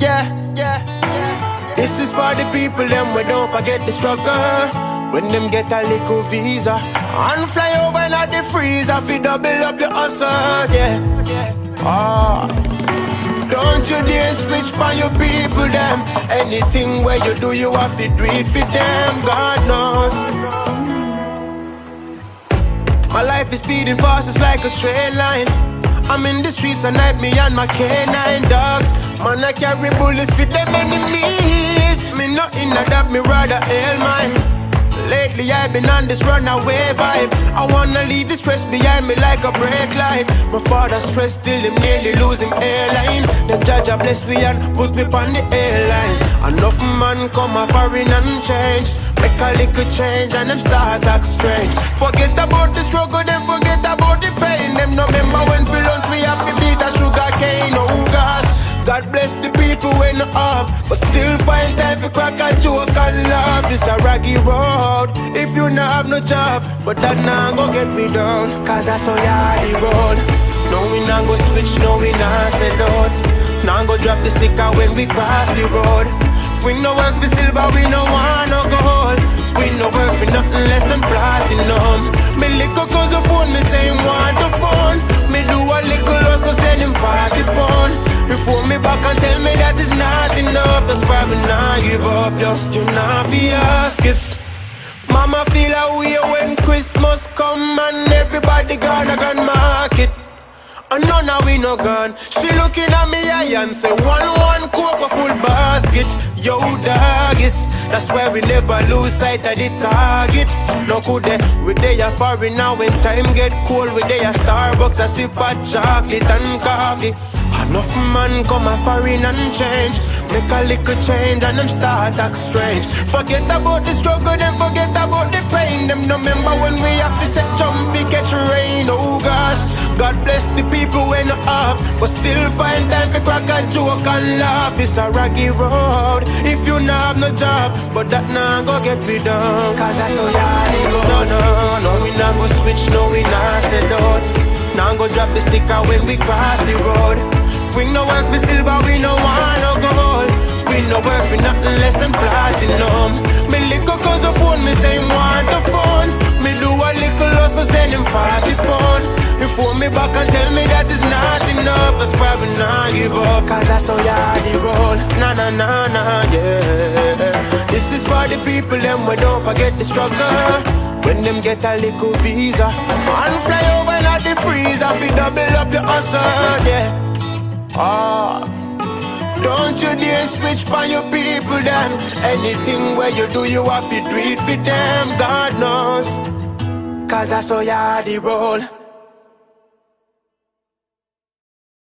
yeah, yeah. This is for the people, them we don't forget the struggle. When them get a little visa and fly over in the freezer, fi double up your hustle, yeah. Don't you dare switch for your people, them. Anything where you do, you have to do it for them, God knows. My life is speeding fast, it's like a straight line. I'm in the streets at night, me and my K9 dogs. Man, I carry bullets for them enemies. Me nothing like that, me rather hail mine. Lately I've been on this runaway vibe. I wanna leave the stress behind me like a brake light. My father stressed till him nearly losing airline. The judge a bless me and put me on the airlines. Enough man come a foreign and change. Make a little change and them start act strange. Forget about the struggle, then forget about the pain. Them no remember when for lunch we have to beat a sugar cane. Oh gosh, God bless the people when no off, but still find time for crack a joke and laugh. It's a raggy road if you not have no job, but that nah go get me down, cause that's how you road. No we not go switch, no we not sell out. Nah go drop the sticker when we cross the road. We no work for silver, we no want no gold. We no work for nothing less than platinum. Me little cause the phone, me say him want the phone. Me do a little also send him 40 pound. Before me back and tell me that is not enough. That's why we not give up, yo. You not be ask if Mama feel a way when Christmas come and everybody gonna market. And none of we no gone. She looking at me eye and say one coke a full basket. Yo doggies, that's why we never lose sight of the target. No good we dey a foreign now when time get cold. We dey a Starbucks a sip hot chocolate and coffee. Enough man come a foreign and change. Make a little change and them start act strange. Forget about the struggle, then forget about the pain. Them no remember when we have to set jump, we catch rain. Oh gosh, God bless the people when no off, but still find time for crack a joke and laugh. It's a raggy road if you not have no job, but that nah go get me down, cause that's how you go. No, we not go switch, no we not sell out. Now go drop the sticker when we cross the road. We no work for silver, we no want no gold. We no work for nothing less than platinum. Me little cause the phone, me say him want the phone. Me do a little also send him 40 pound. Before me back and tell me that is not enough. That's why we not give up, cause that's how you roll. Nah, yeah. This is for the people, them we don't forget the struggle. When them get a little visa and fly over in the freezer, fi double up your hustle, yeah. Don't you dare switch for your people, them. Anything where you do, you have to do it for them, God knows, cause that's how you roll.